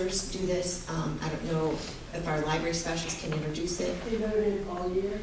teachers do this. I don't know if our library specialists can introduce it. They voted all year?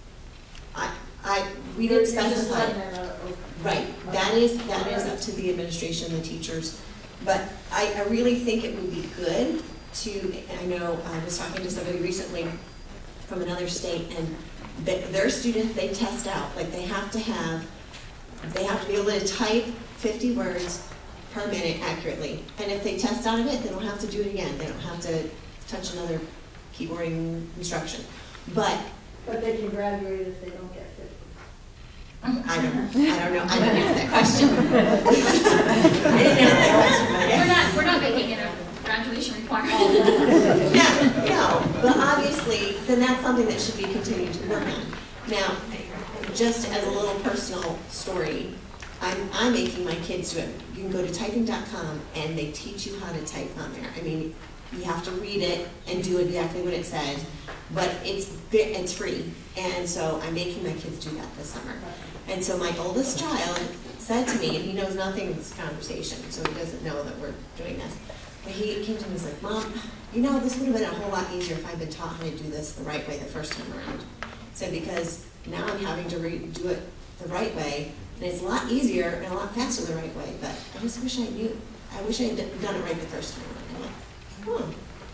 We didn't specify. Right, Okay. that is up to the administration and the teachers. But I really think it would be good to, I know I was talking to somebody recently from another state, and their students, they test out, like they have to be able to type 50 words per minute accurately. And if they test out of it, they don't have to do it again. They don't have to touch another keyboarding instruction. But they can graduate if they don't get 50. I don't know. I didn't answer that question. I didn't answer that question. We're not making it a graduation requirement. Yeah, no, but obviously, then that's something that should be continued to work on. Now, just as a little personal story, I'm making my kids do it. You can go to typing.com and they teach you how to type on there. I mean, you have to read it and do exactly what it says, but it's free. And so I'm making my kids do that this summer. And so my oldest child said to me, and he knows nothing of this conversation, so he doesn't know that we're doing this, but he came to me and was like, Mom, you know, this would have been a whole lot easier if I'd been taught how to do this the right way the first time around. So because now I'm having to do it the right way, and it's a lot easier and a lot faster the right way, but I just wish I knew. I wish I had done it right the first time around.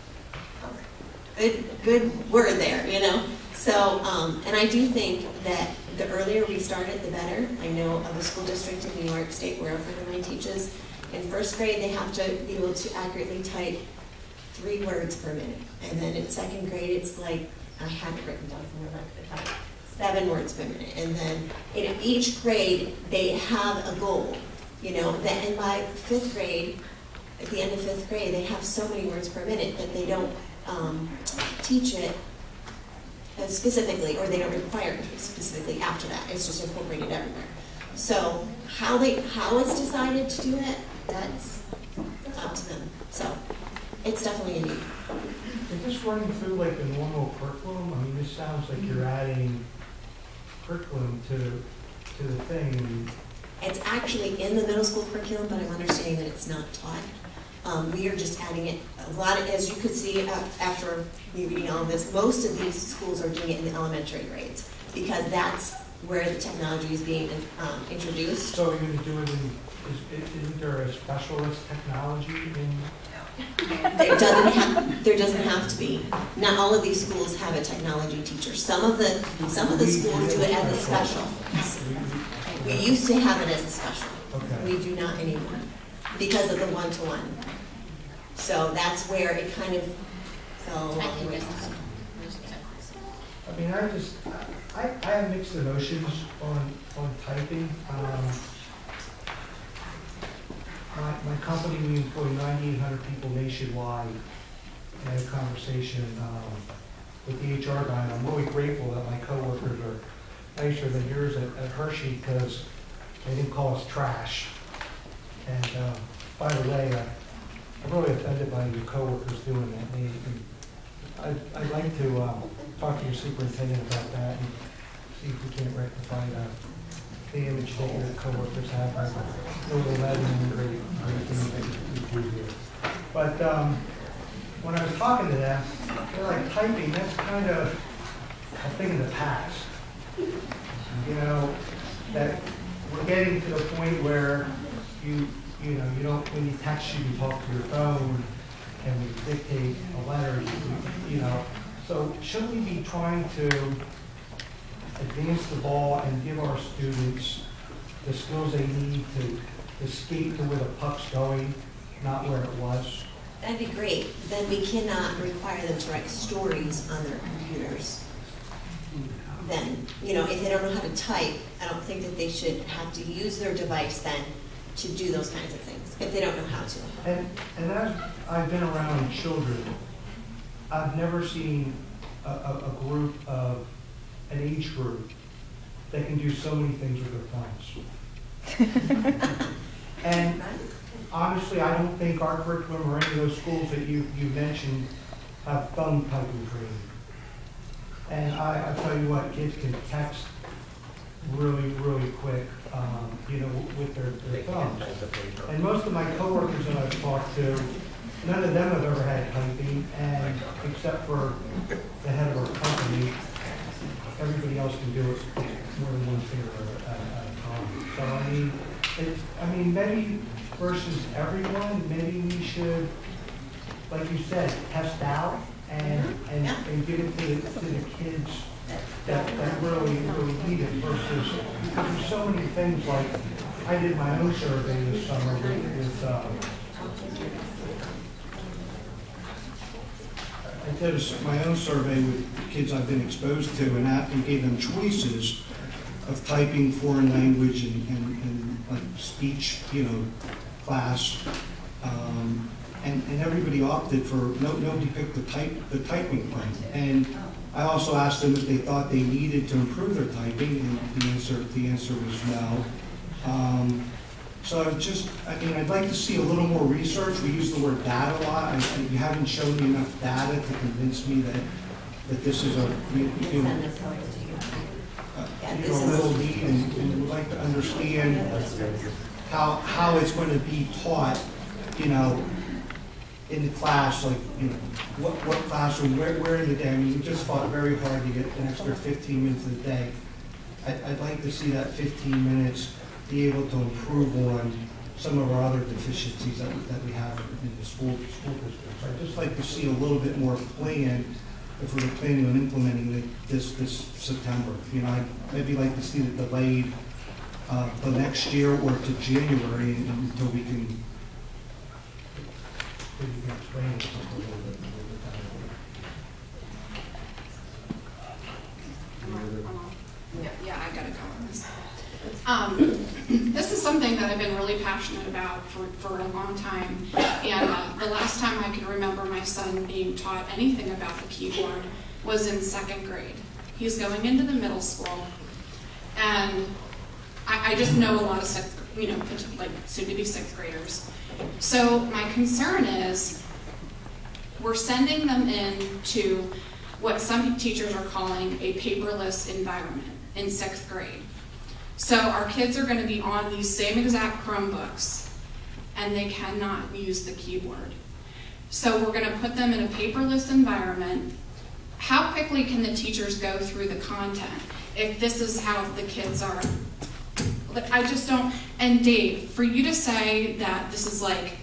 Good word there, you know? So, and I do think that the earlier we start it, the better. I know of a school district in New York State where a friend of mine teaches. In first grade, they have to be able to accurately type 3 words per minute. And then in second grade, it's like, I had it written down somewhere, like 7 words per minute. And then in each grade, they have a goal, you know, and by 5th grade, at the end of 5th grade, they have so many words per minute that they don't teach it specifically, or they don't require it specifically after that. It's just incorporated everywhere. So how it's decided to do it, that's up to them. So it's definitely a need. Is this running through like the normal curriculum? I mean, this sounds like you're adding curriculum to the thing. It's actually in the middle school curriculum, but I'm understanding that it's not taught. We are just adding it. A lot of, as you could see after me reading all of this, most of these schools are doing it in the elementary grades because that's where the technology is being introduced. So you're going to do it in, isn't there a specialist technology in? There doesn't have to be. Not all of these schools have a technology teacher. Some of the schools do it as a special. We used to have it as a special. Okay. We do not anymore because of the one-to-one. So that's where it kind of fell along the way. I mean, I have mixed emotions on typing. My company, we employ 9,800 people nationwide. I had a conversation with the HR guy, and I'm really grateful that my coworkers are nicer than yours at Hershey because they didn't call us trash. And by the way, I'm really offended by your coworkers doing that. I'd like to talk to your superintendent about that and see if we can't rectify the image that your coworkers have. I know the Lebanon great things that you do here. But when I was talking to them, they're like, typing, that's kind of a thing in the past. You know, that we're getting to the point where you don't, when you text, you can talk to your phone and we dictate a letter, you know. So shouldn't we be trying to advance the ball and give our students the skills they need to skate to where the puck's going, not where it was? That'd be great. Then we cannot require them to write stories on their computers. Then, you know, if they don't know how to type, I don't think that they should have to use their device then to do those kinds of things, if they don't know how to. And as I've been around children, I've never seen a group of an age group that can do so many things with their phones. And honestly, I don't think our curriculum or any of those schools that you mentioned have phone typing training. And I tell you what, kids can text really, really quick, you know, with their phones. And most of my coworkers that I've talked to, none of them have ever had typing, and except for the head of our company, everybody else can do it more than one finger at a time. So I mean, maybe versus everyone, maybe we should, like you said, test out and give it to the kids that really need it versus, because there's so many things. Like, I did my own survey this summer with I did my own survey with kids I've been exposed to, and gave them choices of typing, foreign language, and like speech, class, and everybody opted for nobody picked the typing thing. And I also asked them if they thought they needed to improve their typing, and the answer was no. So I'd like to see a little more research. We use the word data a lot. You haven't shown me enough data to convince me that this is a real need, and we'd like to understand how it's going to be taught, in the class, like, what classroom, where in the day. I mean, we just fought very hard to get an extra 15 minutes a day. I'd like to see that 15 minutes be able to improve on some of our other deficiencies that we have in the school districts. I'd just like to see a little bit more plan if we're planning on implementing it this September. I'd maybe like to see it delayed the next year or to January until we can explain it a little bit Yeah, I gotta go on this. This is something that I've been really passionate about for a long time, and the last time I can remember my son being taught anything about the keyboard was in 2nd grade. He's going into the middle school, and I just know a lot of soon-to-be 6th graders. So my concern is we're sending them into what some teachers are calling a paperless environment in 6th grade. So our kids are going to be on these same exact Chromebooks, and they cannot use the keyboard. So we're going to put them in a paperless environment. How quickly can the teachers go through the content if this is how the kids are? I just don't. And Dave, for you to say that this is like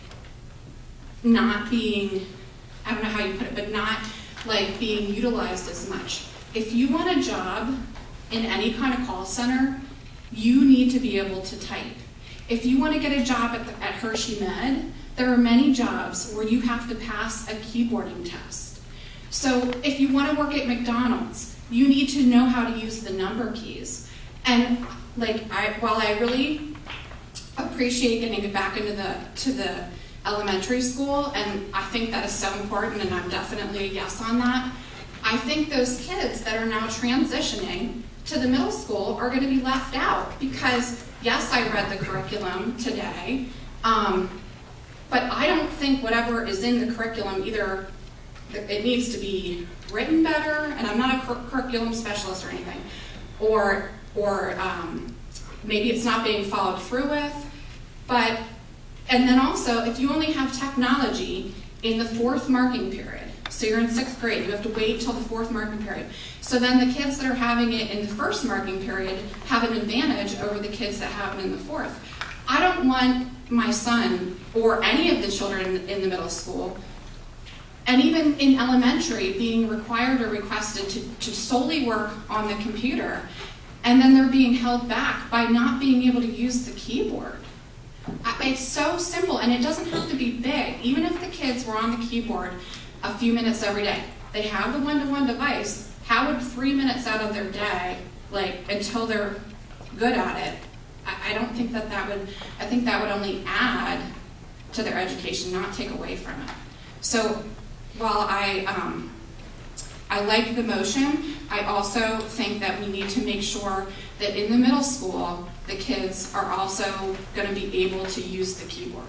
not being, I don't know how you put it, but not like being utilized as much. If you want a job in any kind of call center, you need to be able to type. If you want to get a job at Hershey Med, there are many jobs where you have to pass a keyboarding test. So if you want to work at McDonald's, you need to know how to use the number keys. And while I really appreciate getting it back into the elementary school, and I think that is so important, and I'm definitely a yes on that, I think those kids that are now transitioning to the middle school are going to be left out because, yes, I read the curriculum today, but I don't think whatever is in the curriculum, either it needs to be written better, and I'm not a curriculum specialist or anything, or maybe it's not being followed through with, and then also, if you only have technology in the 4th marking period, so you're in 6th grade, you have to wait till the 4th marking period. So then the kids that are having it in the 1st marking period have an advantage over the kids that have it in the 4th. I don't want my son or any of the children in the middle school, and even in elementary, being required or requested to solely work on the computer, and then they're being held back by not being able to use the keyboard. It's so simple, and it doesn't have to be big. Even if the kids were on the keyboard a few minutes every day, they have the one-to-one device, how would 3 minutes out of their day, until they're good at it, I don't think I think that would only add to their education, not take away from it. So while I like the motion, I also think that we need to make sure that in the middle school, the kids are also going to be able to use the keyboard.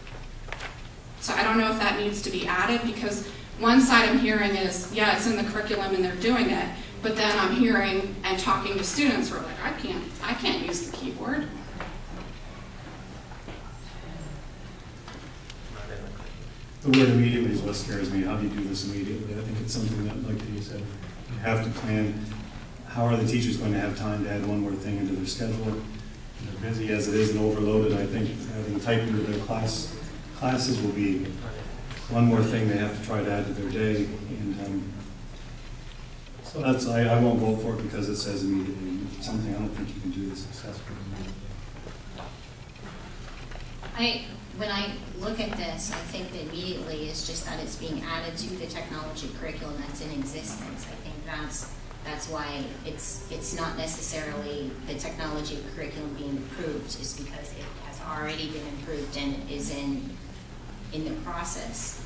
So I don't know if that needs to be added, because one side I'm hearing is, yeah, it's in the curriculum and they're doing it, but then I'm hearing and talking to students who are like, I can't use the keyboard. the word immediately is what scares me. How do you do this immediately? I think it's something that, like you said, you have to plan. How are the teachers going to have time to add one more thing into their schedule? They're busy as it is and overloaded. I think having typing into their classes will be one more thing they have to try to add to their day. And so that's, I won't vote for it because it says immediately. It's something I don't think you can do this successfully. When I look at this, I think that immediately is just that it's being added to the technology curriculum that's in existence. I think that's why it's not necessarily the technology curriculum being improved, is because it has already been improved and is in the process.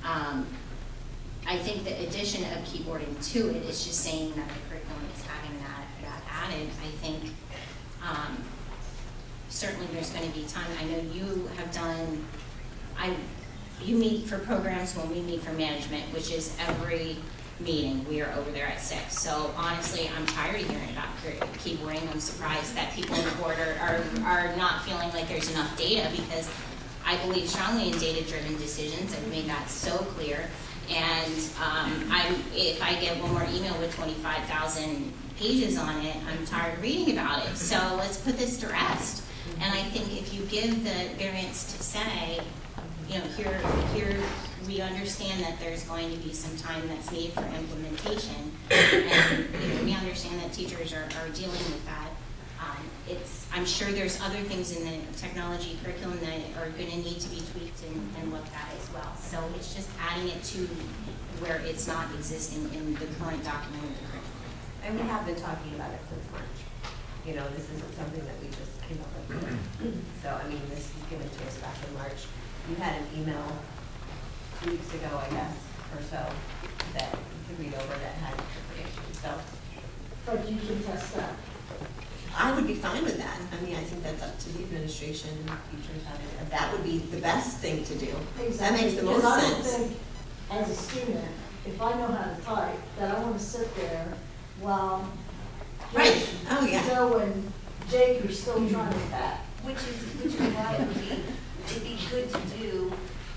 I think the addition of keyboarding to it is just saying that the curriculum is having that added. I think certainly there's going to be time. I know you have done, you meet for programs when we meet for management, which is every meeting. We are over there at 6. So honestly, I'm tired of hearing about keyboarding. I'm surprised that people in the board are not feeling like there's enough data, because I believe strongly in data-driven decisions. I've made that so clear. And if I get one more email with 25,000 pages on it, I'm tired of reading about it. So let's put this to rest. And I think if you give the variance to say, you know, here we understand that there's going to be some time that's needed for implementation, and you know, we understand that teachers are dealing with that. I'm sure there's other things in the technology curriculum that are going to need to be tweaked and looked at as well. So it's just adding it to where it's not existing in the current document of the curriculum. And we have been talking about it since March. You know, this isn't something that we just came up with. So, I mean, this was given to us back in March. You had an email 2 weeks ago, I guess, or so, that you could read over that had information. So, But you can test that. I would be fine with that. I mean, I think that's up to the administration and teachers. That would be the best thing to do. Exactly. That makes the most Because I sense. don't think, as a student, if I know how to type, that I want to sit there while Right. Oh, yeah. Joe and Jake are still trying to type. which is why it'd be good to do.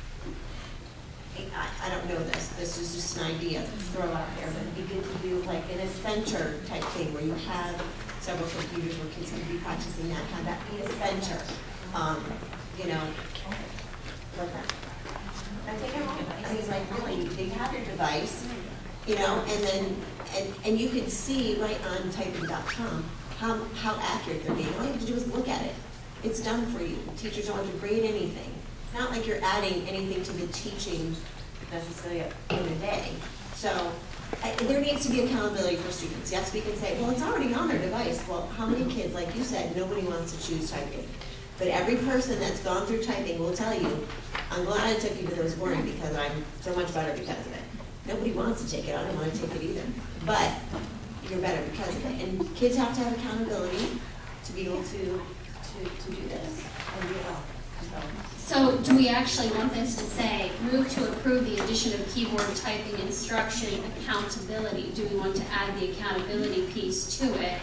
I don't know this. This is just an idea to throw out there, but it'd be good to do like in a center type thing where you have several computers where kids can be practicing that. Have that be a center. You know, like that. I think I mean, like really, they have your device, you know, and then and you can see right on typing.com how accurate they're being. All you have to do is look at it. It's done for you. Teachers don't have to grade anything. It's not like you're adding anything to the teaching necessarily in a day. So there needs to be accountability for students. Yes, we can say, well, it's already on their device. Well, how many kids, like you said, nobody wants to choose typing. But every person that's gone through typing will tell you, I'm glad I took you to those boarding because I'm so much better because of it. Nobody wants to take it. I don't want to take it either. But you're better because of it. And kids have to have accountability to be able to do this. And do it well. So do we actually want this to say, move to approve the addition of keyboard typing instruction accountability? Do we want to add the accountability piece to it,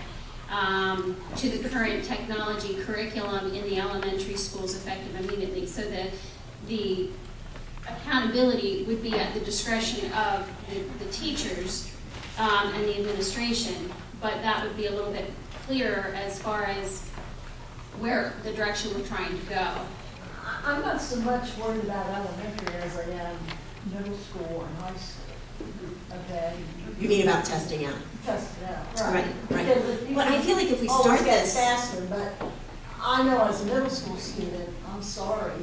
to the current technology curriculum in the elementary schools effective immediately, so that the accountability would be at the discretion of the teachers and the administration, but that would be a little bit clearer as far as where the direction we're trying to go. I'm not so much worried about elementary as I am middle school and high school. Okay? You mean about testing out? Test it out. Right, right. Because if you But I feel like if we always start get this, faster, but I know as a middle school student, I'm sorry.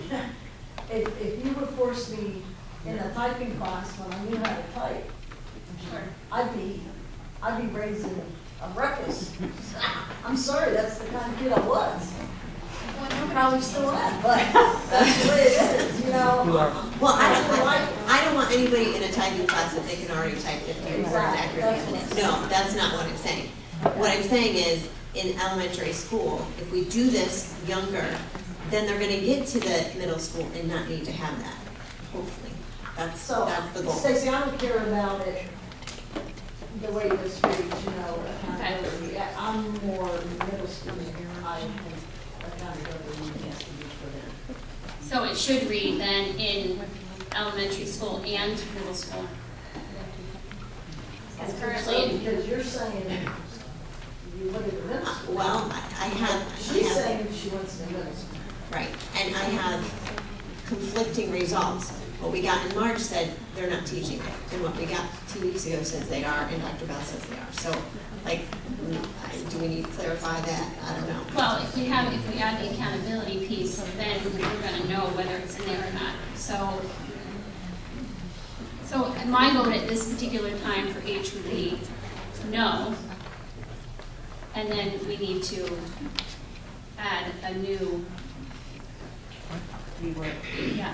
If you would force me in a typing class when I knew how to type, I'd be raising a ruckus. I'm sorry, that's the kind of kid I was. I probably still am, but that's the way it is, you know. well, I don't want anybody in a typing class that they can already type 50 words accurately. No, that's not what I'm saying. What I'm saying is, in elementary school, if we do this younger, then they're going to get to the middle school and not need to have that. Hopefully, that's the goal. Stacey, I don't care about it the way this reads, you know. Accountability. I'm more middle school. I think accountability needs to be for them. So it should read then, in elementary school and middle school. Because Because currently, you're saying you look at the middle school. Well, I have, She's saying she wants the middle school. right, and I have conflicting results. What we got in March said they're not teaching it, and what we got 2 weeks ago says they are, and Dr. Bell says they are. So, like, do we need to clarify that? I don't know. well, if we add the accountability piece, then we're gonna know whether it's in there or not. So my vote at this particular time for H would be no. And then we need to add a new, yeah.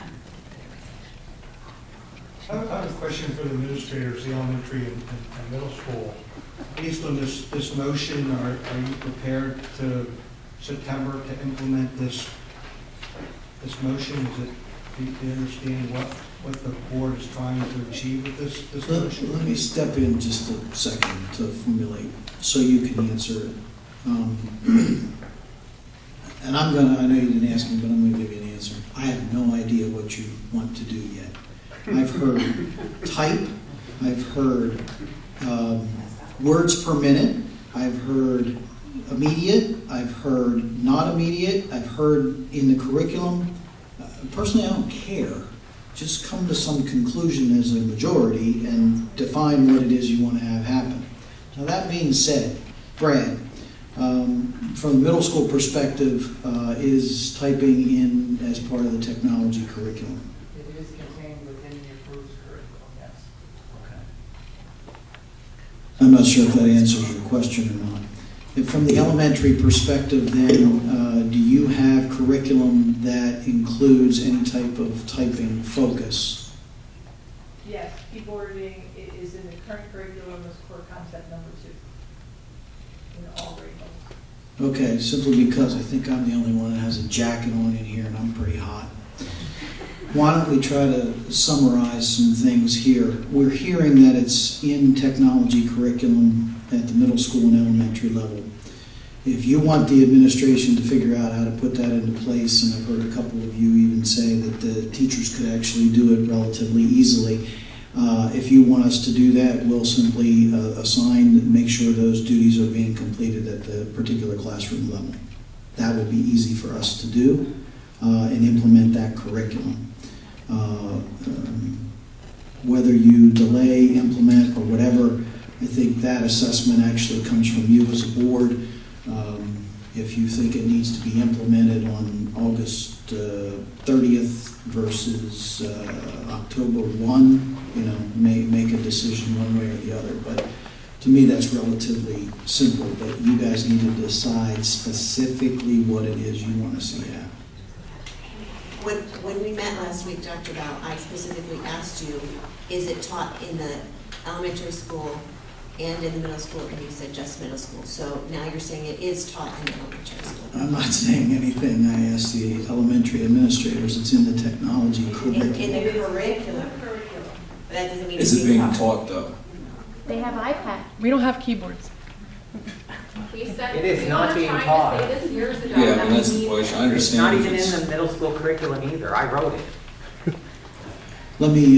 I have a question for the administrators, the elementary and middle school. Based on this motion, are you prepared to September to implement this motion? Is it, do you understand what the board is trying to achieve with this motion? Let me step in just a second to formulate, so you can answer it. And I know you didn't ask me, but I'm gonna give you an answer. I have no idea what you want to do yet. I've heard type, I've heard words per minute, I've heard immediate, I've heard not immediate, I've heard in the curriculum. Personally, I don't care. Just come to some conclusion as a majority and define what it is you want to have happen. Now that being said, Brad, from the middle school perspective, is typing in as part of the technology curriculum? It is contained within the approved curriculum, yes. I'm not sure if that answers your question or not. If from the elementary perspective, then, do you have curriculum that includes any type of typing focus? Yes, keyboarding is in the current curriculum as core concept number 2 in all grade levels. Okay, simply because I think I'm the only one that has a jacket on in here and I'm pretty hot. Why don't we try to summarize some things here? We're hearing that it's in technology curriculum at the middle school and elementary level. If you want the administration to figure out how to put that into place, and I've heard a couple of you even say that the teachers could actually do it relatively easily, if you want us to do that, we'll simply assign and make sure those duties are being completed at the particular classroom level. That would be easy for us to do and implement that curriculum. Whether you delay, implement, or whatever, I think that assessment actually comes from you as a board. If you think it needs to be implemented on August 30th versus October 1, make a decision one way or the other. But to me, that's relatively simple. But you guys need to decide specifically what it is you want to see happen. When we met last week, Dr. Bell, I specifically asked you, is it taught in the elementary school and in the middle school, and you said just middle school. So now you're saying it is taught in the elementary school. I'm not saying anything. I asked the elementary administrators. It's in the technology curriculum. In the curriculum. But that doesn't mean Is it's it being taught though? They have iPad. We don't have keyboards. It is not being taught. Yeah, but that's the question. I It's not understand. even if in it's- the middle school curriculum either. I wrote it. Let me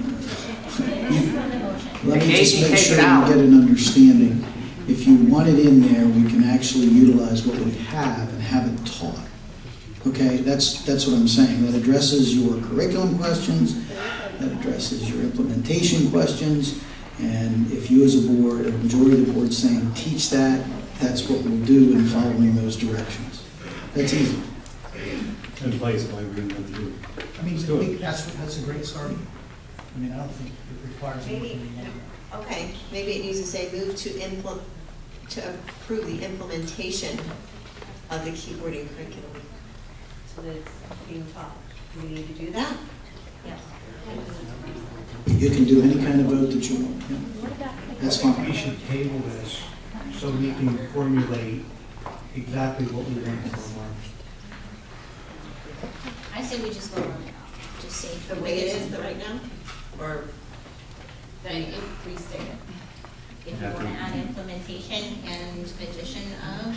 just make sure you get an understanding. If you want it in there, we can actually utilize what we have and have it taught. Okay, that's what I'm saying. That addresses your curriculum questions, that addresses your implementation questions, and if you as a board, a majority of the board saying teach that, that's what we'll do in following those directions. That's easy. In place, why we didn't have to do it. I mean, I think that's a great start. I mean, I don't think it requires anything more. Okay, maybe it needs to say move to approve the implementation of the keyboarding curriculum. So that it's being taught. Do we need to do that? Yes. You can do any kind of vote that you want. Yeah. That's We fine. should table this so we can formulate exactly what we want for March. I say we just go on it. Just say. The way it is right now? Or Restate it. If you want to add implementation and addition of.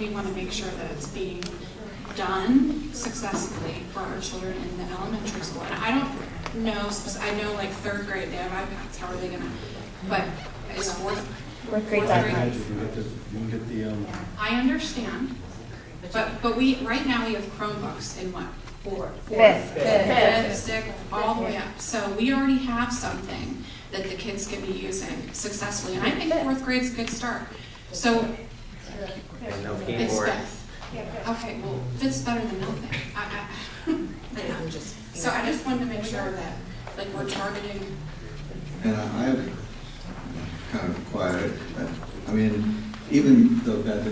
we want to make sure that it's being done successfully for our children in the elementary school. And I don't know, I know like third grade, they have iPads, how are they gonna, but it's fourth grade. You can get the, I understand, but right now we have Chromebooks in what? Fifth. Sixth, all the way up. So we already have something that the kids can be using successfully. And I think fourth grade's a good start. So And no it's keyboard. fifth. Okay, well, fifth's better than nothing. I know, I'm just. So I just wanted to make sure that, like, we're targeting. And I'm kind of quiet. I mean, even though that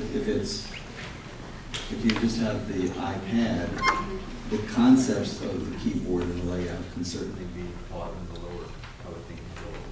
if you just have the iPad, the concepts of the keyboard and the layout can certainly be taught in the lower, I would think.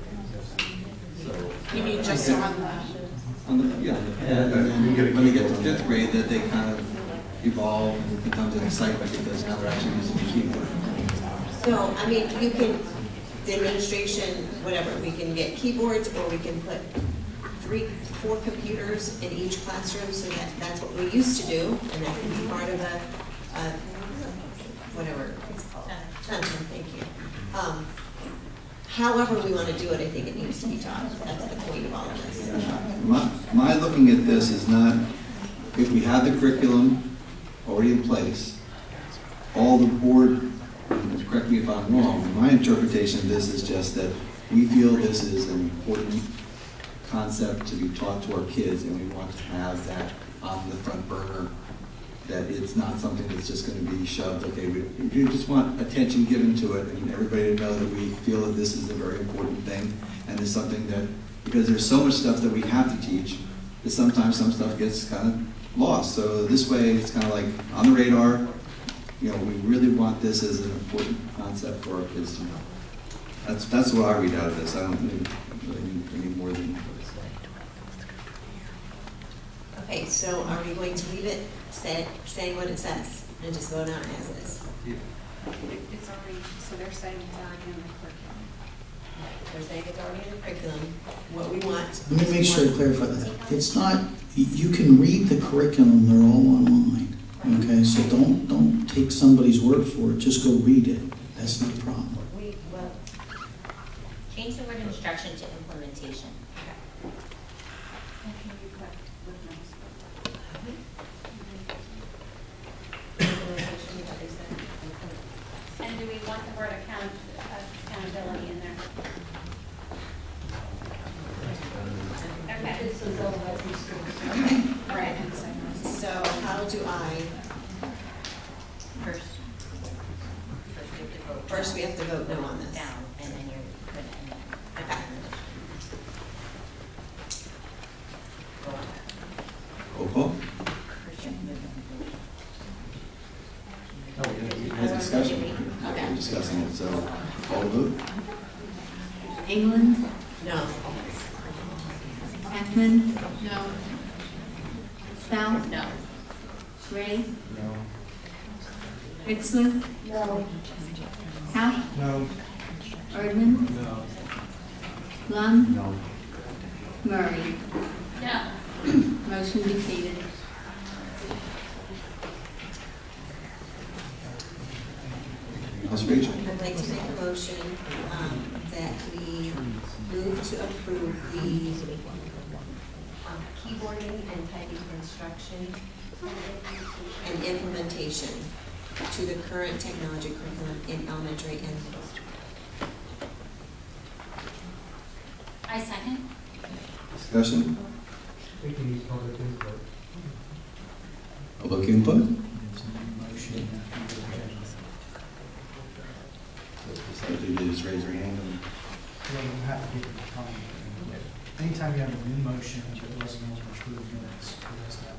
So You mean just on the yeah, on the pad, and then when they get to fifth grade, that they kind of evolve and it becomes an excitement because now they're actually using the keyboard. So, I mean, you can, the administration, whatever, we can get keyboards, or we can put 4 computers in each classroom, so that's what we used to do, and that can be part of a whatever it's called. Thank you. However we want to do it, I think it needs to be taught. That's the point of all of this. My looking at this is not, if we have the curriculum already in place, all the board, correct me if I'm wrong, my interpretation of this is just that we feel this is an important concept to be taught to our kids, and we want to have that on the front burner, that it's not something that's just going to be shoved. Okay, we just want attention given to it, and everybody to know that we feel that this is a very important thing, and it's something that, because there's so much stuff that we have to teach, that sometimes some stuff gets kind of lost. So this way, it's kind of like on the radar. You know, we really want this as an important concept for our kids to know. That's what I read out of this. I don't really need any more than that. Okay, so are we going to leave it saying what it says and just vote on it as is? It's already, so they're saying it's already in the curriculum. They're saying it's already in the curriculum, what we want. Let me make sure I clarify that. It's not, you can read the curriculum, they're all online. Okay, so don't take somebody's word for it, just go read it. That's not a problem. Well, change the word instruction to implementation. And do we want the word accountability in there? Okay. It says elementary school. Okay, Right. so how do I, first we have to vote no on this. Down, and then you're putting it in there. Okay. Roll call? We had discussion. Okay. We're discussing it, so call the vote. England, No. Ekman, No. South, No. Gray, no. Bixler, No. Hout, No. Erdman, No. Lund, No. Murray. No. Motion defeated. House Rachel. I'd like to make a motion that we move to approve the Keyboarding and typing instruction. and implementation to the current technology curriculum in elementary and middle. I second. Discussion? I think we need public input. Public input? So if you just raise your hand and Well, you have to give it time. Anytime you have a new motion, it wasn't approved minutes, it has to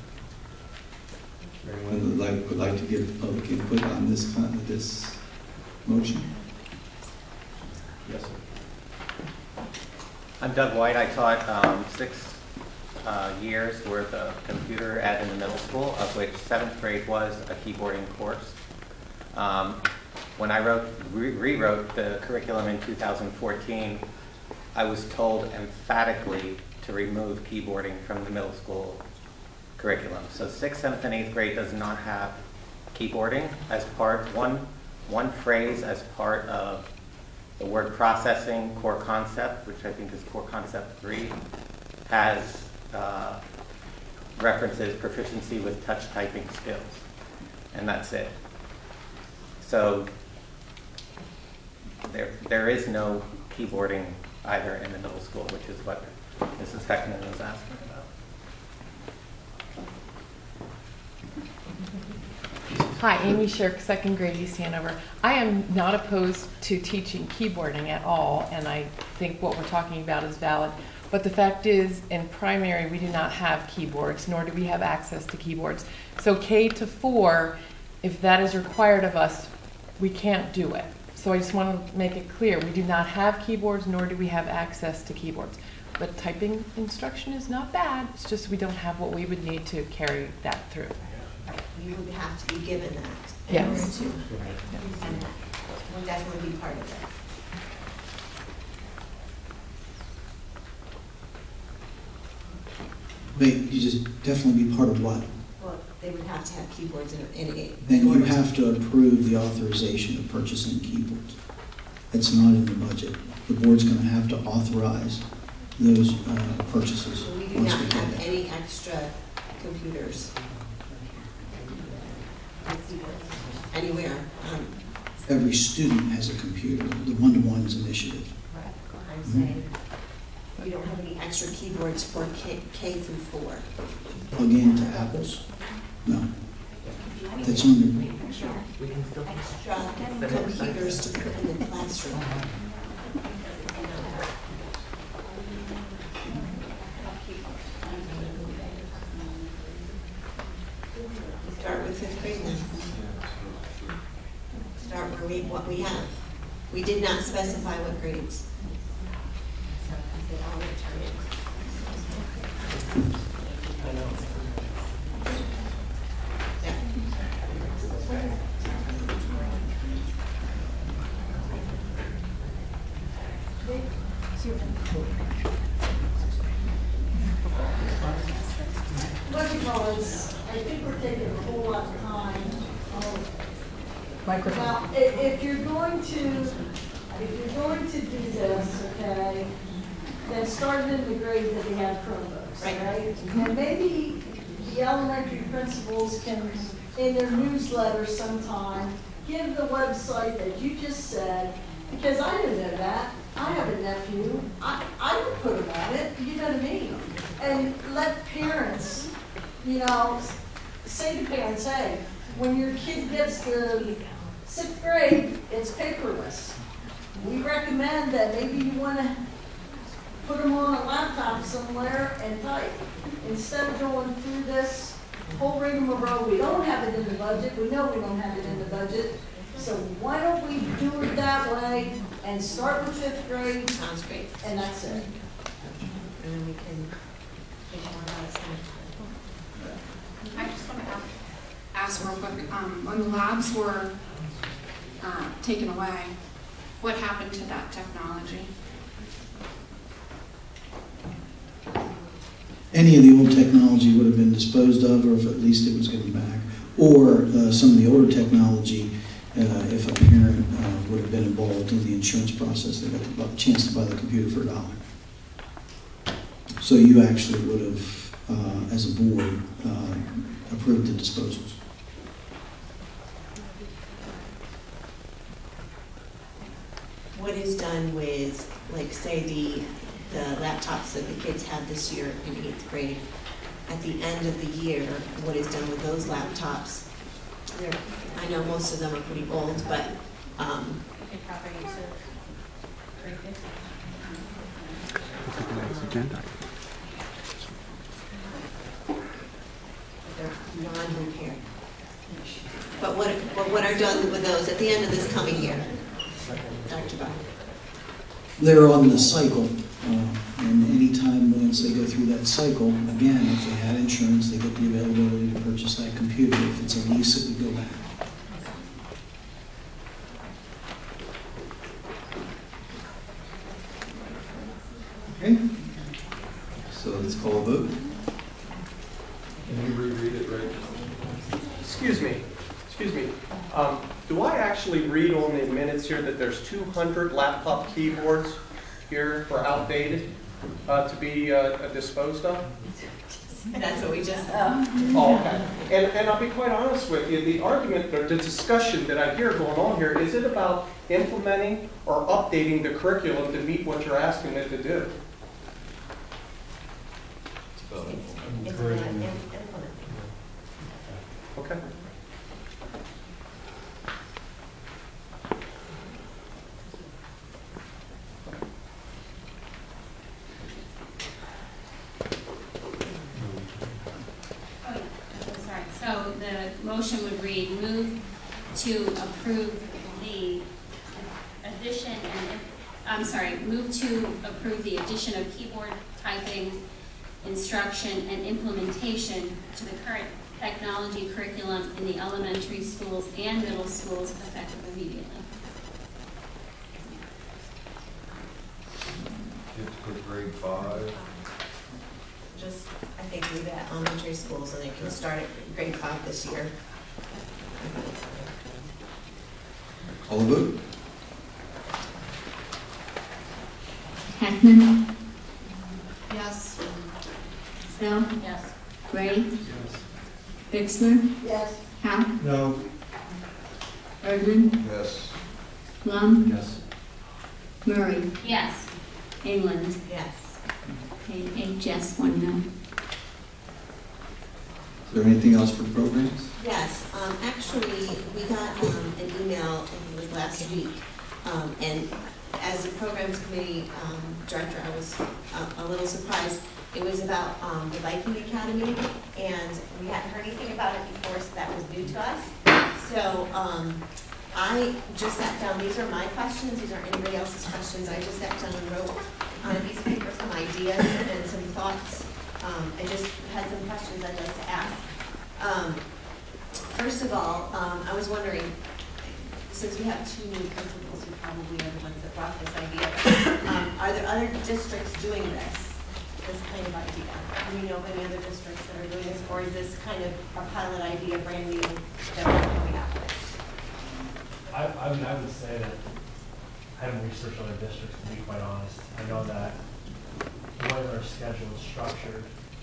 be. anyone would like to give public input on this motion? Yes, sir. I'm Doug White. I taught 6 years worth of computer ed in the middle school, of which 7th grade was a keyboarding course. When I rewrote the curriculum in 2014, I was told emphatically to remove keyboarding from the middle school curriculum. So 6th, 7th, and 8th grade does not have keyboarding as part, one phrase as part of the word processing core concept, which I think is core concept 3, has references proficiency with touch typing skills, and that's it. So there is no keyboarding either in the middle school, which is what Mrs. Heckman was asking about. Hi, Amy Shirk, 2nd grade, East Hanover. I am not opposed to teaching keyboarding at all, and I think what we're talking about is valid. But the fact is, in primary, we do not have keyboards, nor do we have access to keyboards. So K to 4, if that is required of us, we can't do it. So I just want to make it clear, we do not have keyboards, nor do we have access to keyboards. But typing instruction is not bad, it's just we don't have what we would need to carry that through. You would have to be given that. Yes. In order to, and that will definitely be part of it. Wait, you just definitely be part of what? Well, they would have to have keyboards in a. Then you have to approve the authorization of purchasing keyboards. It's not in the budget. The board's going to have to authorize those purchases So we do once not we get have it. any extra computers anywhere. Every student has a computer, the one-to-ones initiative. I'm saying we don't have any extra keyboards for K through 4. Plug into Apples? No. That's on the, Extra computers to put in the classroom. Start with 5th grade then. Start where what we have. We did not specify what grades. What do you call this? I think we're taking a whole lot of time. Microphone. Now, if you're going to do this, okay, then start it in the grade that they have Chromebooks, right? And maybe the elementary principals can, in their newsletter sometime, give the website that you just said, because I didn't know that. I have a nephew. I would put him on it, you know what I mean? And let parents, you know, say to parents, hey, when your kid gets to 6th grade, it's paperless. We recommend that maybe you want to put them on a laptop somewhere and type, instead of going through this whole rigmarole. We don't have it in the budget. We know we don't have it in the budget. So why don't we do it that way and start with 5th grade? Sounds great. And that's it. And then we can think more about it. I just want to ask real quick, when the labs were taken away, what happened to that technology? any of the old technology would have been disposed of, or if at least it was given back. Or some of the older technology, if a parent would have been involved in the insurance process, they got the chance to buy the computer for $1. So you actually would have, as a board, approved the disposals. What is done with, like, say, the laptops that the kids had this year in 8th grade? At the end of the year, what is done with those laptops? I know most of them are pretty old, but they're non-repair. But what are done with those at the end of this coming year? Dr. Bach. They're on the cycle, and anytime once they go through that cycle, again, if they had insurance, they get the availability to purchase that computer. If it's a lease, it would go back. Okay, so let's call a vote. Excuse me. Do I actually read on the minutes here that there's 200 laptop keyboards here for outdated to be disposed of? That's what we just, Oh, okay. And I'll be quite honest with you, the argument, or the discussion that I hear going on here, is it about implementing or updating the curriculum to meet what you're asking it to do? it's not implementing. Okay. Sorry, so the motion would read, move to approve the addition and, move to approve the addition of keyboard typing, instruction, and implementation to the current technology curriculum in the elementary schools and middle schools effective immediately. It's for grade 5. Just, I think, leave it at elementary schools, and it can start at grade 5 this year. All vote? Heckman, Yes. Snell, Yes. Gray, Bixler, Yes. Howe, No. Erdman, Yes. Plum, Yes. Murray, Yes. England. Yes. Okay, 8 yes, 1 no. Is there anything else for programs? Yes, actually, we got an email, I think it was last week, and as a programs committee director, I was a little surprised. It was about the Viking Academy, and we hadn't heard anything about it before, so that was new to us. So I just sat down, these are my questions, these aren't anybody else's questions. I just sat down and wrote on a piece of paper some ideas and some thoughts. I just had some questions I'd like to ask. First of all, I was wondering, since we have 2 new principals who probably are the ones that brought this idea, are there other districts doing this kind of idea? Do we know of any other districts that are doing this, or is this kind of a pilot idea, brand new, that we're coming up with? I mean, I would say that I haven't researched other districts, to be quite honest. I know that the way our schedule is structured,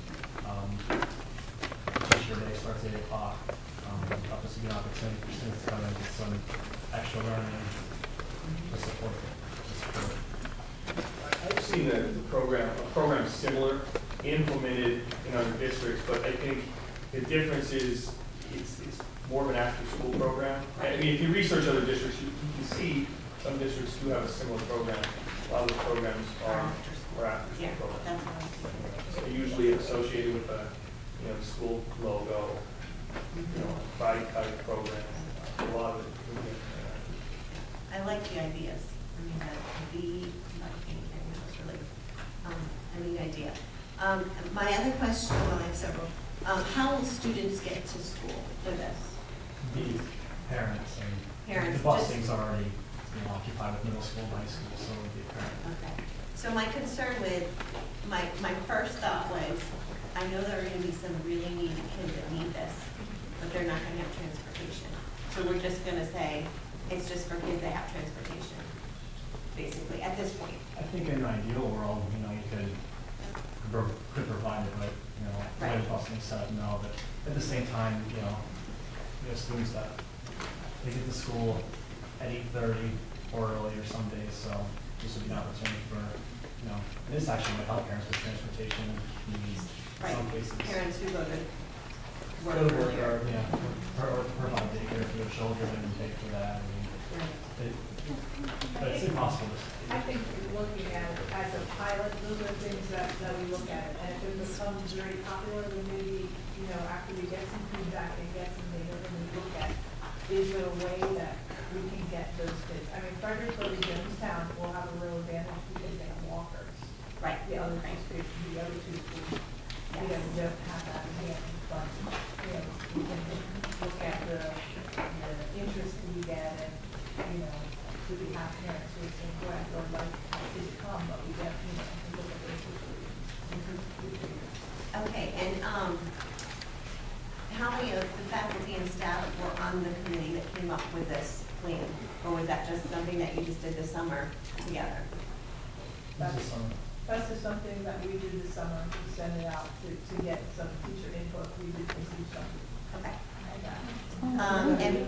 teacher day starts at 8 o'clock. This would be an opportunity for students to come in and get some extra learning to support it. I've seen a program similar implemented in other districts, but I think the difference is it's more of an after-school program. I mean, if you research other districts, you can see some districts do have a similar program. A lot of the programs are after-school programs. They're usually associated with the school logo, bike type program. A lot of it. I like the ideas. I mean, the Viking thing was really a neat idea. My other question, well, I have several. How will students get to school for this? The parents and Parents, the just- busing's already occupied with middle school, high school, so it would be a parent. Okay. So my concern with, my first thought was, I know there are going to be some really needy kids that need this, but they're not going to have transportation. So we're just going to say, it's just for kids that have transportation, basically, at this point. I think in an ideal world, you could provide it, but, the way the busing is set up now, but at the same time, we have students that they get to school at 8:30 or earlier some days, so this would be an opportunity for, this actually would help parents with transportation needs in some cases. Parents who go to work Go to work earlier. or provide daycare for their children and pay for that. But it's impossible. I think looking at it as a pilot, those are things that we look at. And if it becomes very popular, then maybe, after we get some feedback and get some data, then we look at, is there a way that we can get those kids? I mean, Fredericksburg and Jonestown will have a real advantage because they have walkers. Right. The other two schools, don't have that again, but, we can look at the interest we get and, do we have parents who are saying, well, I'd like to come, but we get, look at the interest. Okay, and how many of the faculty and staff were on the committee that came up with this plan? Or was that just something that you just did this summer together? This is some, That's just something that we do this summer, to send it out to get some teacher input. We did receive some. Okay. on that. And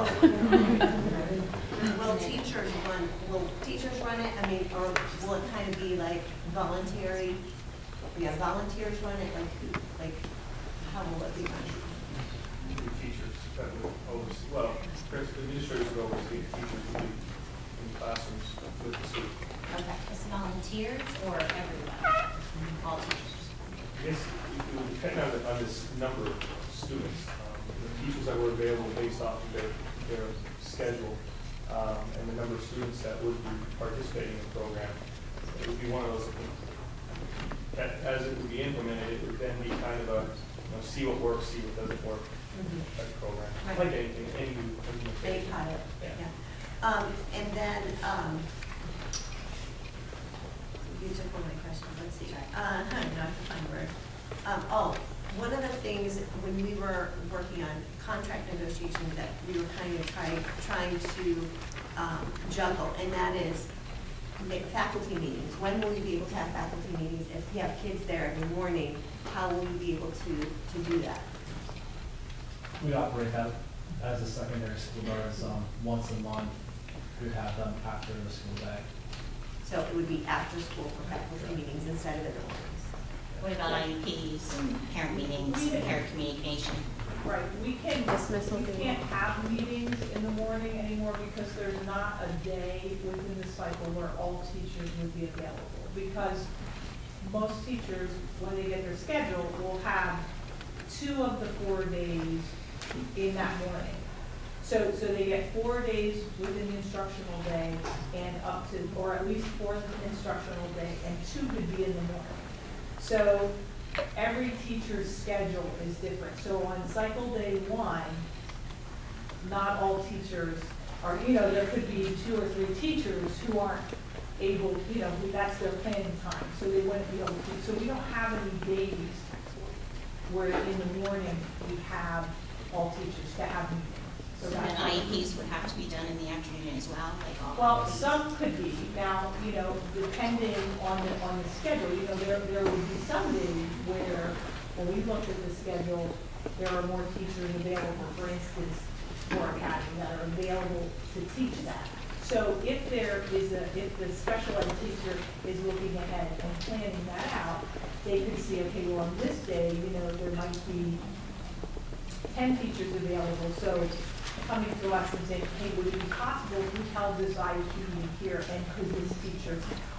will teachers run it? I mean, or will it kind of be like voluntary? Yeah, volunteers run it, like how will it be run? Teachers that would oversee, well, administrators would oversee, teachers would be in the classrooms with the students. Okay. It's volunteers or everybody? All teachers? I guess it would depend on this number of students. The teachers that were available based off of their schedule and the number of students that would be participating in the program. It would be one of those that, as it would be implemented, it would then be kind of a, see what works, see what doesn't work type program. Right. Like anything, any new They implementation. pilot, Yeah. yeah. And then, you took one of my questions, let's see. Now I have to find a word. One of the things when we were working on contract negotiations that we were kind of trying to juggle, and that is faculty meetings. When will you be able to have faculty meetings? If you have kids there every morning, how will you be able to do that? we operate that as a secondary school guards, once a month. We'd have them after the school day. So it would be after school for faculty meetings instead of in the mornings. What about IEPs and parent meetings and parent communication? Right, we can't have meetings in the morning anymore because there's not a day within the cycle where all teachers would be available. Because most teachers, when they get their schedule, will have 2 of the 4 days in that morning. So they get 4 days within the instructional day and up to, or at least 4 instructional day, and 2 could be in the morning. So every teacher's schedule is different. So on cycle day 1, not all teachers are, there could be 2 or 3 teachers who aren't able, that's their planning time, so they wouldn't be able to. So we don't have any days where in the morning we have all teachers to have meetings. So then IEPs would have to be done in the afternoon as well, like all. Well, some could be. Now, depending on the schedule, there would be some days where, when we looked at the schedule, there are more teachers available, for instance, for academy that are available to teach that. So if if the special ed teacher is looking ahead and planning that out, they could see, okay, well, on this day, there might be 10 teachers available. So coming to us and saying, hey, would it be possible if we held this IEP meeting here, and could this teacher,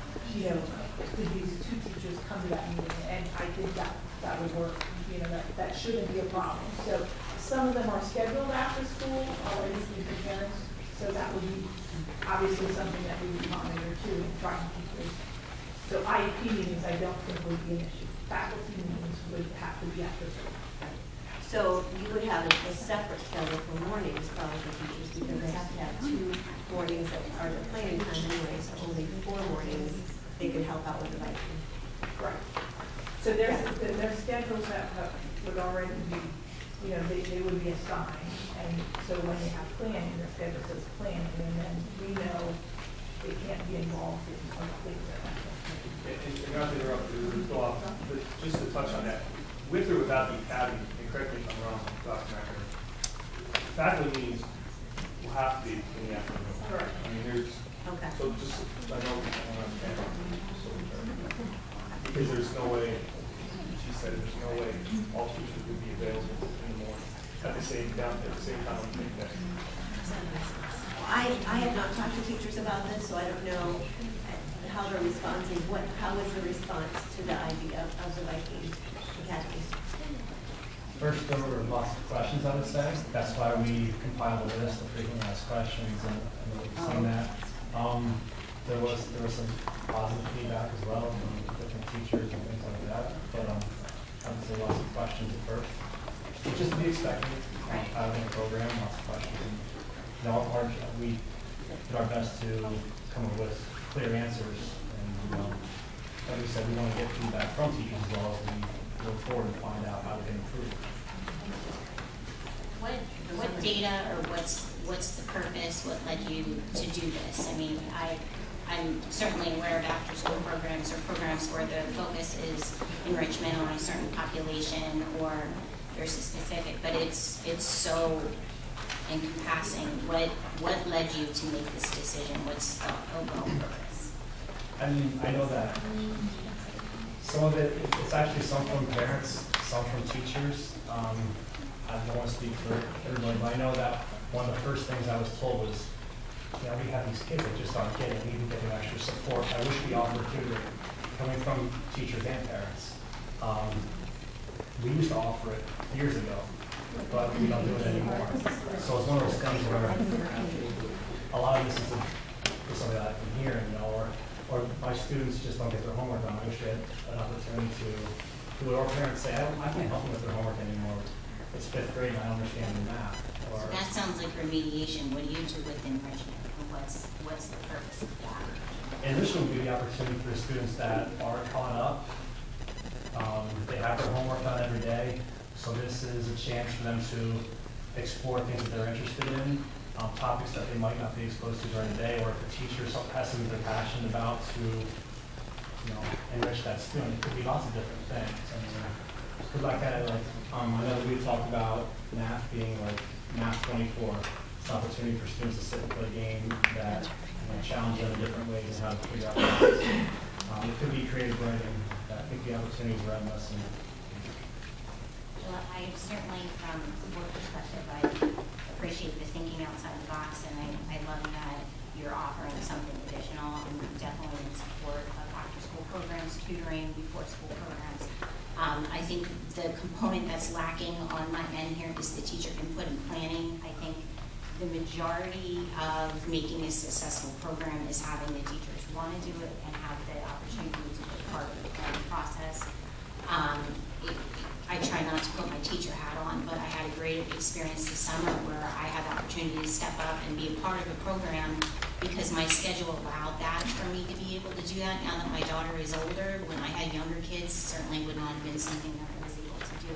could these 2 teachers come to that meeting? And I think that would work, that shouldn't be a problem. So some of them are scheduled after school, already for parents, so that would be obviously something that we would monitor too and try and keep those. So IEP meetings, I don't think would be an issue. Faculty meetings would have to be after school. So you would have a separate schedule for mornings probably for teachers because they have to have 2 mornings that are the planning time anyway, so only 4 mornings they could help out with the writing. Right. So their schedules that would already be, they would be assigned. And so when they have planning, their schedule says planning, and then we know they can't be involved in other things like that. And not to interrupt, but just to touch on that, with or without the academy, and correct me if I'm wrong, Dr. McInerney, faculty meetings will have to be in the afternoon. Correct. I mean, there's, Okay. so just, I know, because there's no way, she said, there's no way all teachers would be available in the morning at the same time, I think that. I have not talked to teachers about this, so I don't know how their response is. How was the response to the idea of the Viking Academy? First, there were lots of questions, I would say. That's why we compiled a list of frequently asked questions, and we've seen that. There was some positive feedback as well from different teachers and things like that. But I would say lots of questions at first, which is to be expected out of the program. Lots of questions. And, we did our best to come up with clear answers. And like we said, we want to get feedback from teachers as well as we look forward and find out how we can improve. data, or what's the purpose? What led you to do this? I mean, I'm certainly aware of after-school programs or programs where the focus is enrichment on a certain population or there's a specific, but it's so encompassing. What led you to make this decision? What's the overall purpose? I mean, I know that some of it's actually some from parents, some from teachers. I don't want to speak for everybody, but I know that one of the first things I was told was, you know, we have these kids that just aren't getting, we need to get them extra support. I wish we offered tutoring coming from teachers and parents. We used to offer it years ago, but we don't do it anymore. So it's one of those things where a lot of this is something that I can hear, you know, or my students just don't get their homework done. I wish they had an opportunity to do it, or parents say, I can't help them with their homework anymore. It's 5th grade and I don't understand the math. Or, so that sounds like remediation. What do you do with enrichment? What's the purpose of that? Enrichment would be the opportunity for students that are caught up. They have their homework done every day, so this is a chance for them to explore things that they're interested in, topics that they might not be exposed to during the day, or if the teacher has something they're passionate about to, you know, enrich that student. It could be lots of different things. I mean, because like I know that we talked about math being like math 24. It's an opportunity for students to sit and play a game that challenge them in different ways and how to figure out things. It could be creative writing. I think the opportunities are endless. Well, I certainly, from the board perspective, I appreciate the thinking outside the box, and I love that you're offering something additional. I'm definitely in support of after-school programs, tutoring, before-school programs. I think the component that's lacking on my end here is the teacher input and planning. I think the majority of making a successful program is having the teachers want to do it and have the opportunity to be part of the planning process. I try not to put my teacher hat on, but I had a great experience this summer where I had the opportunity to step up and be a part of a program because my schedule allowed that for me to be able to do that. Now that my daughter is older, when I had younger kids, it certainly would not have been something that I was able to do.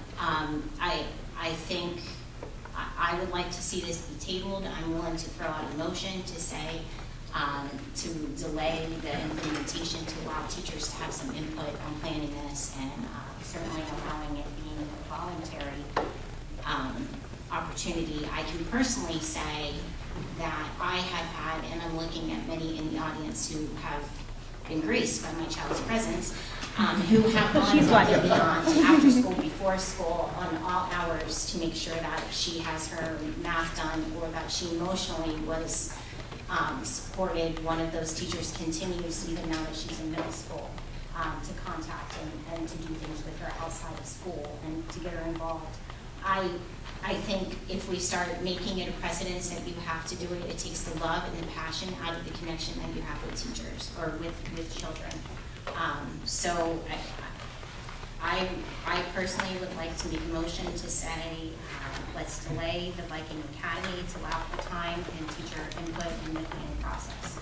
I think I would like to see this be tabled. I'm willing to throw out a motion to say to delay the implementation to allow teachers to have some input on planning this and certainly allowing it being a voluntary opportunity. I can personally say that I have had, and I'm looking at many in the audience who have been graced by my child's presence, who have gone above and beyond after school, before school, on all hours to make sure that she has her math done or that she emotionally was supported. One of those teachers continues, even now that she's in middle school, to contact and to do things with her outside of school and to get her involved. I think if we start making it a precedence that you have to do it, it takes the love and the passion out of the connection that you have with teachers or with children. So I personally would like to make a motion to say, let's delay the Viking Academy to allow for time and teacher input in the planning process.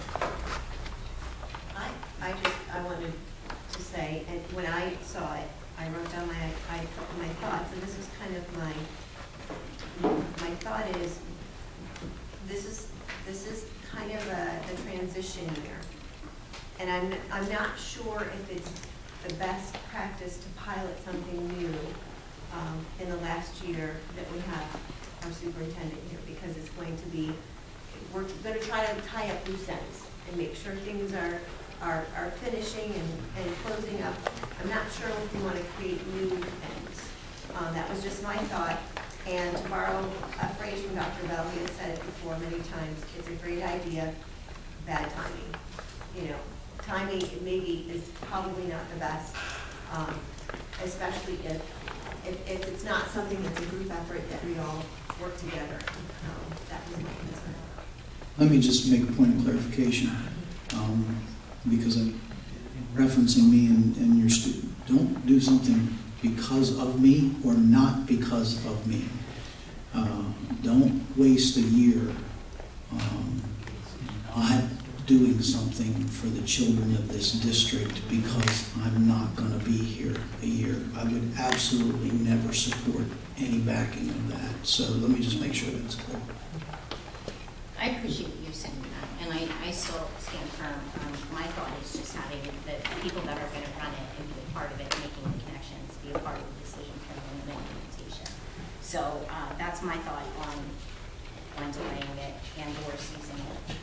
I wanted to say, and when I saw it, I wrote down my thoughts, and this was kind of my thought is, this is kind of a transition year, and I'm not sure if it's the best practice to pilot something new in the last year that we have our superintendent here, because it's going to be, we're going to try to tie up loose ends and make sure things are finishing and closing up. I'm not sure if we want to create new ends. That was just my thought. And to borrow a phrase from Dr. Bell, he has said it before many times, it's a great idea, bad timing. You know, timing maybe is probably not the best, especially if it's not something that's a group effort that we all work together. That was my concern. Let me just make a point of clarification, because I'm referencing me and your student. Don't do something because of me or not because of me. Don't waste a year. doing something for the children of this district because I'm not going to be here a year. I would absolutely never support any backing of that. So let me just make sure that's clear. I appreciate you saying that, and I still stand firm. My thought is just having the people that are going to run it and be a part of it, making the connections, be a part of the decision making and implementation. So that's my thought on delaying it and or seizing it.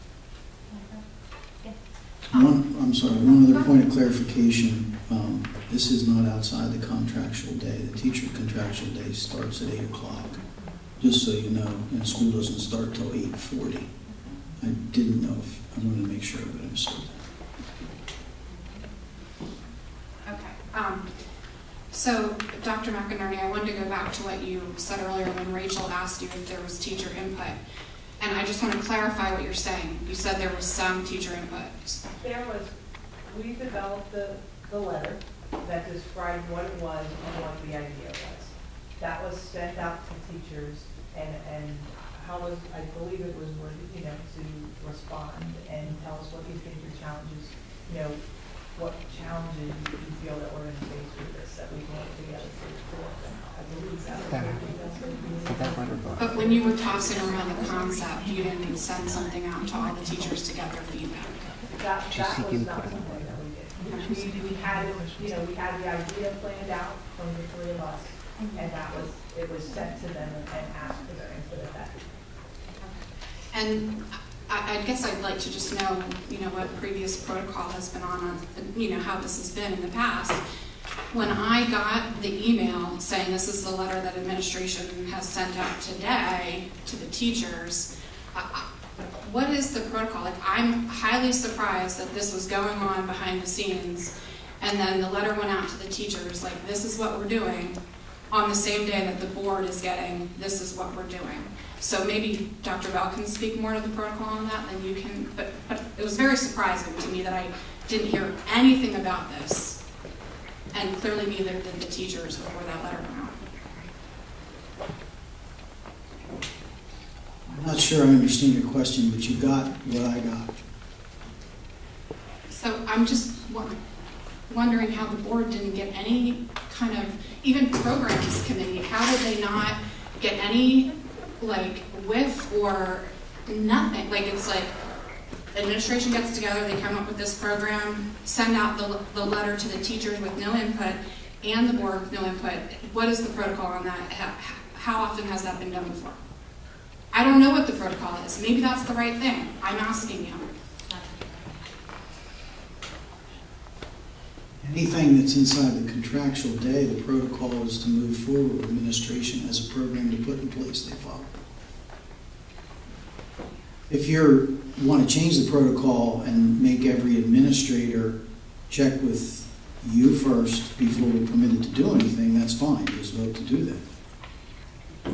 I'm sorry, one other point of clarification. This is not outside the contractual day. The teacher contractual day starts at 8 o'clock, just so you know, and school doesn't start till 8:40. I didn't know if, I wanted to make sure that I said that. Okay. So, Dr. McInerney, I wanted to go back to what you said earlier when Rachel asked you if there was teacher input. And I just want to clarify what you're saying. You said there was some teacher input. There was, we developed the letter that described what it was and what the idea was. That was sent out to teachers, and how was, I believe it was, to respond and tell us what you think your challenges, what challenges you feel that we're going to face with this, that we can work together to explore. I believe that. But when you were tossing around the concept, you didn't send something out to all the teachers to get their feedback. That was not something that we did. We had it, we had the idea planned out from the three of us, and it was sent to them and asked for their input at that. And I guess I'd like to just know, what previous protocol has been on, how this has been in the past. When I got the email saying this is the letter that administration has sent out today to the teachers, what is the protocol? Like, I'm highly surprised that this was going on behind the scenes, and then the letter went out to the teachers, like, this is what we're doing, on the same day that the board is getting, this is what we're doing. So maybe Dr. Bell can speak more to the protocol on that than you can, but it was very surprising to me that I didn't hear anything about this. And clearly neither did the teachers before that letter went out. I'm not sure I understand your question, but you got what I got. So I'm just wondering how the board didn't get any kind of, even programs committee, how did they not get any, whiff or nothing? It's like, administration gets together, they come up with this program, send out the letter to the teachers with no input, and the board with no input. What is the protocol on that? How often has that been done before? I don't know what the protocol is. Maybe that's the right thing. I'm asking you. Anything that's inside the contractual day, the protocol is to move forward with administration as a program to put in place they follow. If you want to change the protocol and make every administrator check with you first before we're permitted to do anything, that's fine. Just vote to do that.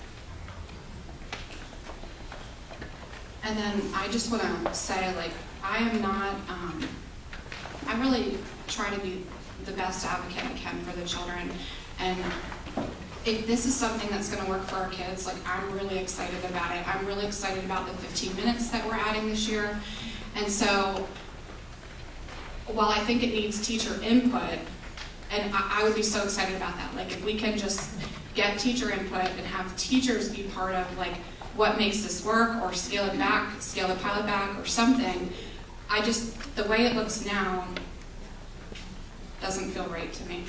And then I just want to say, I am not, I really try to be the best advocate I can for the children. And if this is something that's going to work for our kids, I'm really excited about it. I'm really excited about the 15 minutes that we're adding this year. And so, while I think it needs teacher input, and I would be so excited about that. If we can just get teacher input and have teachers be part of, what makes this work, or scale it back, scale the pilot back, or something. The way it looks now doesn't feel right to me.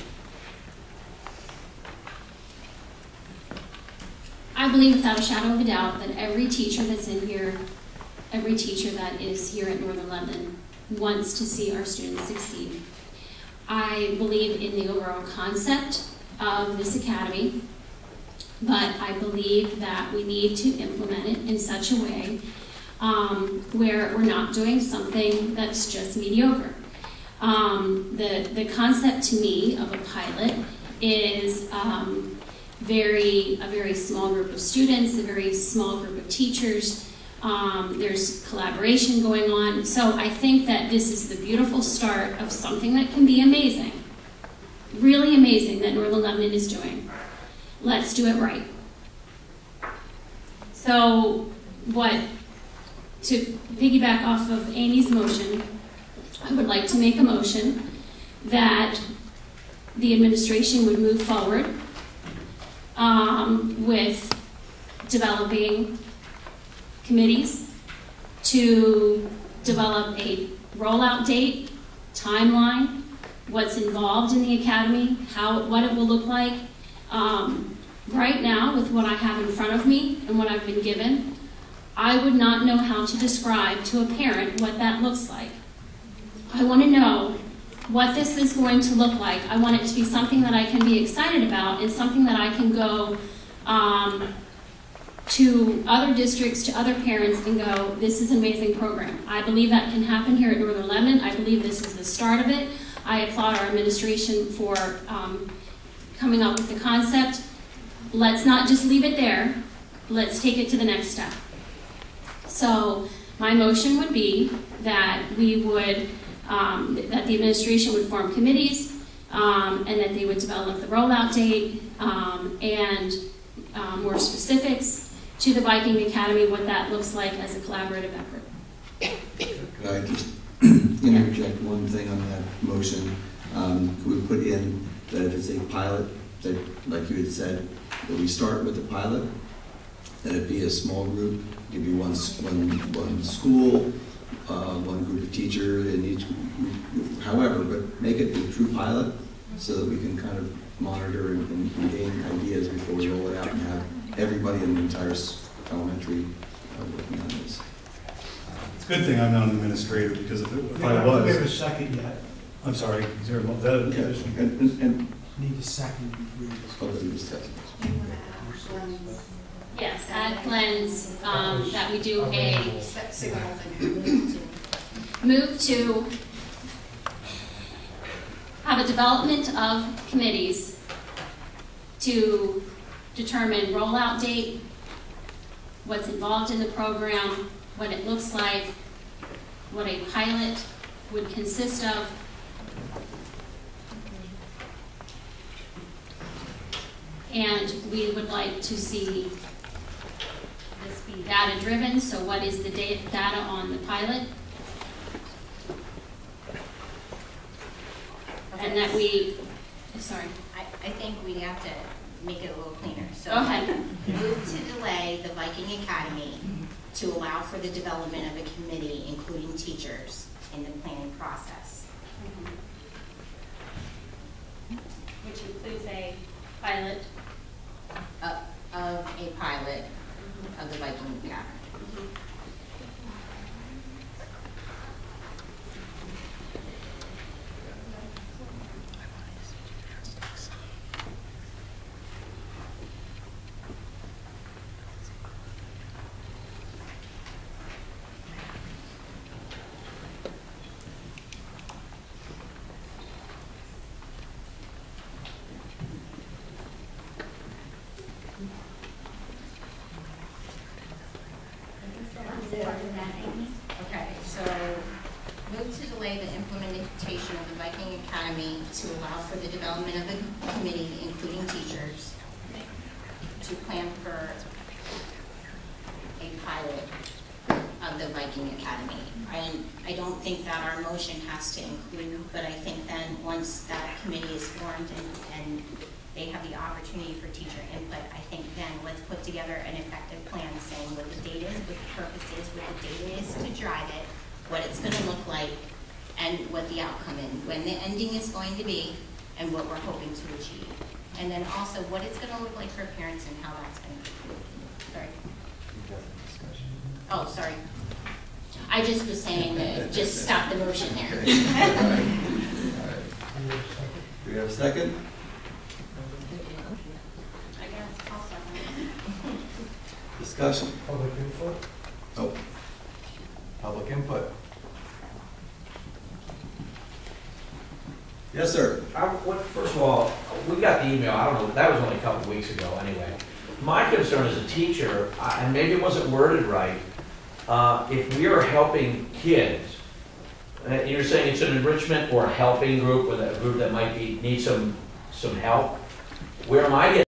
I believe without a shadow of a doubt that every teacher that's in here, every teacher that is here at Northern London wants to see our students succeed. I believe in the overall concept of this academy, but I believe that we need to implement it in such a way where we're not doing something that's just mediocre. The concept to me of a pilot is a very small group of students, a very small group of teachers. There's collaboration going on. So I think that this is the beautiful start of something that can be amazing, really amazing, that Northern London is doing. Let's do it right. So what to piggyback off of Amy's motion, I would like to make a motion that the administration would move forward with developing committees to develop a rollout date, timeline, what's involved in the academy, what it will look like. Right now, with what I have in front of me and what I've been given, I would not know how to describe to a parent what that looks like. I want to know what this is going to look like. I want it to be something that I can be excited about and something that I can go to other districts, to other parents, and go, this is an amazing program. I believe that can happen here at Northern Lebanon. I believe this is the start of it. I applaud our administration for coming up with the concept. Let's not just leave it there. Let's take it to the next step. So my motion would be that we would, that the administration would form committees and that they would develop the rollout date and more specifics to the Viking Academy, what that looks like as a collaborative effort. Could I just interject one thing on that motion? Could we put in that if it's a pilot, that, like you had said, that we start with a pilot, that it be a small group, maybe one school, one group of teachers in each, however, but make it a true pilot so that we can kind of monitor and gain ideas before we roll it out and have everybody in the entire elementary working on this. It's a good thing I'm not an administrator, because if I We was... have a second yet. I'm sorry, is there a And Need a second before you discuss. oh, let me just test. Yes, add Glenn's, that we do a move to have a development of committees to determine rollout date, what's involved in the program, what it looks like, what a pilot would consist of. And we would like to see this be data-driven, so what is the data on the pilot? And that we, sorry. I think we have to make it a little cleaner. So Go ahead. Move to delay the Viking Academy to allow for the development of a committee, including teachers, in the planning process. Which includes a pilot. Of a pilot of the Viking Academy. Okay, so move to delay the implementation of the Viking Academy to allow for the development of a committee, including teachers, to plan for a pilot of the Viking Academy. I don't think that our motion has to include, but I think then once that committee is formed and they have the opportunity for teacher input, I think then let's put together an effective plan saying what the data is, what the purpose is, what the data is to drive it, what it's going to look like, and what the outcome is, when the ending is going to be, and what we're hoping to achieve. And then also what it's going to look like for parents and how that's going to be. Sorry. Oh, sorry. I just was saying that just stop the motion there. Do we have a second? I guess I'll second. Discussion. Public input? Oh. Public input. Yes, sir. First of all, we got the email, I don't know, that was only a couple of weeks ago anyway. My concern as a teacher, and maybe it wasn't worded right, if we are helping kids, and you're saying it's an enrichment or a helping group, or a group that might need some help, where am I getting